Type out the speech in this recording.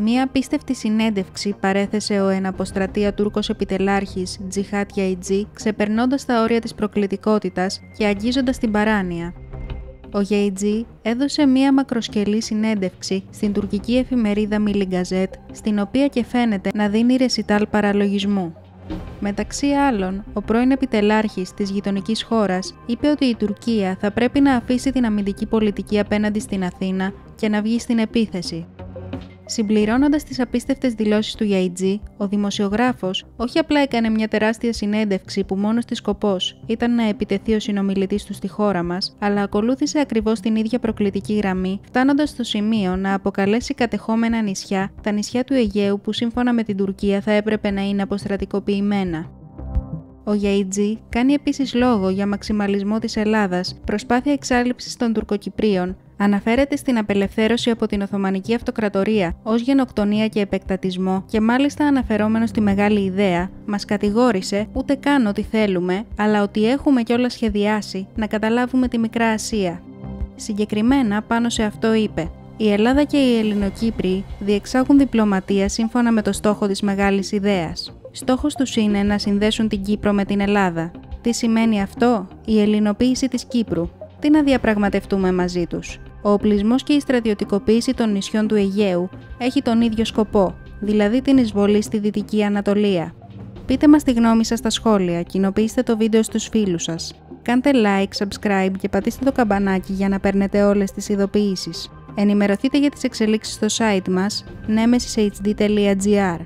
Μία απίστευτη συνέντευξη παρέθεσε ο εν αποστρατεία Τούρκος επιτελάρχης Τζιχάτ Γιαϊτζή, ξεπερνώντας τα όρια της προκλητικότητας και αγγίζοντας την παράνοια. Ο Γιαϊτζή έδωσε μία μακροσκελή συνέντευξη στην τουρκική εφημερίδα Milli Gazette, στην οποία και φαίνεται να δίνει ρεσιτάλ παραλογισμού. Μεταξύ άλλων, ο πρώην επιτελάρχης της γειτονικής χώρας είπε ότι η Τουρκία θα πρέπει να αφήσει την αμυντική πολιτική απέναντι στην Αθήνα και να βγει στην επίθεση. Συμπληρώνοντας τις απίστευτες δηλώσεις του Γιαϊτζή, ο δημοσιογράφος όχι απλά έκανε μια τεράστια συνέντευξη που μόνος της σκοπός ήταν να επιτεθεί ο συνομιλητής του στη χώρα μας, αλλά ακολούθησε ακριβώς την ίδια προκλητική γραμμή, φτάνοντας στο σημείο να αποκαλέσει κατεχόμενα νησιά τα νησιά του Αιγαίου που σύμφωνα με την Τουρκία θα έπρεπε να είναι αποστρατικοποιημένα. Ο Γιαϊτζή κάνει επίσης λόγο για μαξιμαλισμό της Ελλάδας, προσπάθεια εξάλληψης των Τουρκοκυπρίων, αναφέρεται στην απελευθέρωση από την Οθωμανική Αυτοκρατορία ως γενοκτονία και επεκτατισμό και μάλιστα αναφερόμενος στη μεγάλη ιδέα, μας κατηγόρησε ούτε καν ότι θέλουμε, αλλά ότι έχουμε κιόλας σχεδιάσει να καταλάβουμε τη Μικρά Ασία. Συγκεκριμένα πάνω σε αυτό είπε: «Η Ελλάδα και οι Ελληνοκύπριοι διεξάγουν διπλωματία σύμφωνα με το στόχο της μεγάλης ιδέας. Στόχος τους είναι να συνδέσουν την Κύπρο με την Ελλάδα. Τι σημαίνει αυτό? Η ελληνοποίηση της Κύπρου. Τι να διαπραγματευτούμε μαζί τους? Ο οπλισμός και η στρατιωτικοποίηση των νησιών του Αιγαίου έχει τον ίδιο σκοπό, δηλαδή την εισβολή στη Δυτική Ανατολία. Πείτε μας τη γνώμη σας στα σχόλια, κοινοποιήστε το βίντεο στους φίλους σας. Κάντε like, subscribe και πατήστε το καμπανάκι για να παίρνετε όλες τις ειδοποιήσεις. Ενημερωθείτε για τις εξελίξεις στο site μας nemesishd.gr.